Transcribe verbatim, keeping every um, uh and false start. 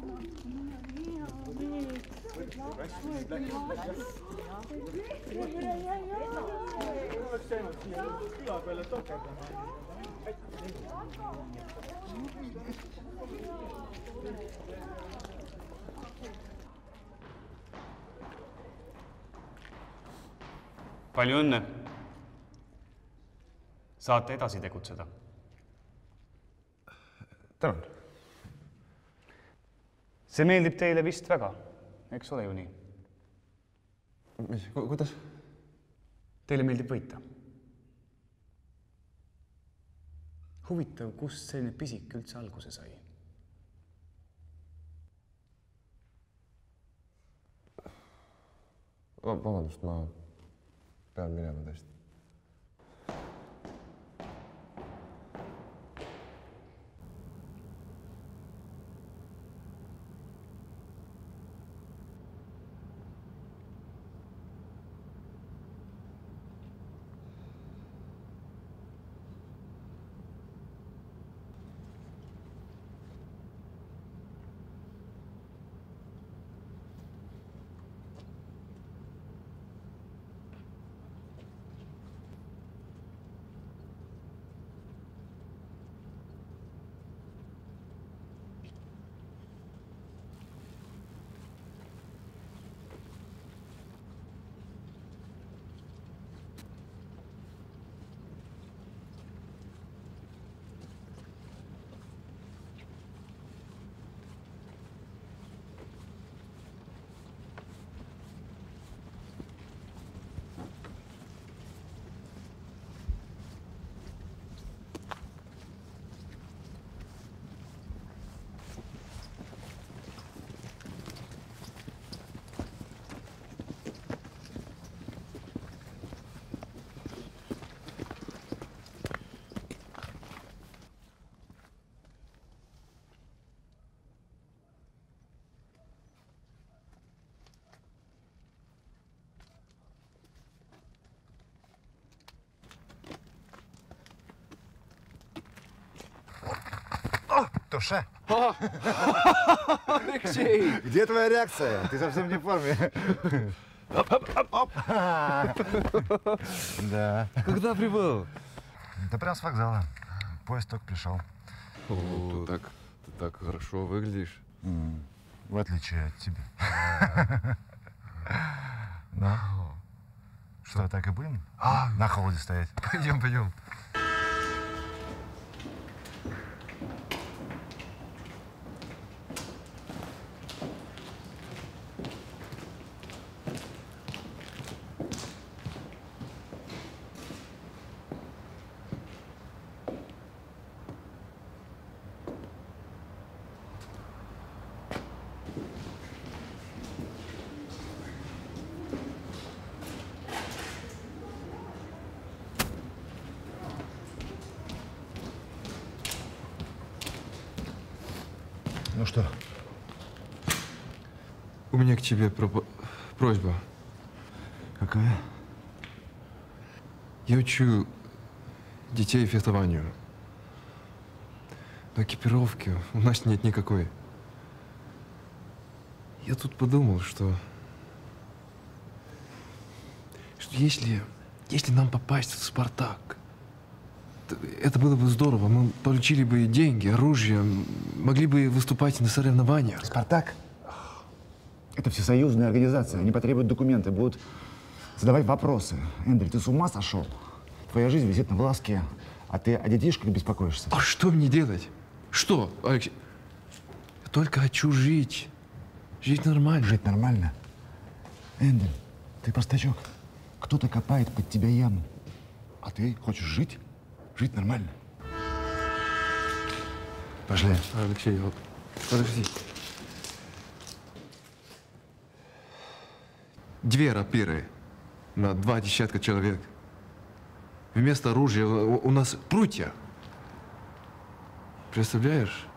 palju õnne. Saate edasi tegutseda. Tänan. See meeldib teile vist väga, eks ole ju nii? Mis, kuidas? Teile meeldib võita. Huvitav, kust selline pisik üldse alguse sai? Vabandust, ma pean minema tõesti. Туше. Алексей! Где твоя реакция? Ты совсем не в форме. Оп. Да. Когда прибыл? Да прям с вокзала. Поезд только пришел. О, ты так, ты так хорошо выглядишь. Mm. В отличие от тебя. Да. Что, так и будем? А, на холоде стоять. Пойдем, пойдем. Ну что? У меня к тебе про- просьба. Какая? Я учу детей фехтованию. Но экипировки у нас нет никакой. Я тут подумал, что, что если, если нам попасть в «Спартак», это было бы здорово. Мы получили бы деньги, оружие, могли бы выступать на соревнованиях. «Спартак» — это всесоюзная организация. Они потребуют документы, будут задавать вопросы. Эндрю, ты с ума сошел? Твоя жизнь висит на волоске, а ты о детишках беспокоишься. А что мне делать? Что, Алексей? Я только хочу жить. Жить нормально. Жить нормально? Эндрю, ты простачок. Кто-то копает под тебя яму, а ты хочешь жить? Жить нормально. Пошли. Алексей, вот, подожди. Две рапиры на два десятка человек. Вместо оружия у у нас прутья. Представляешь?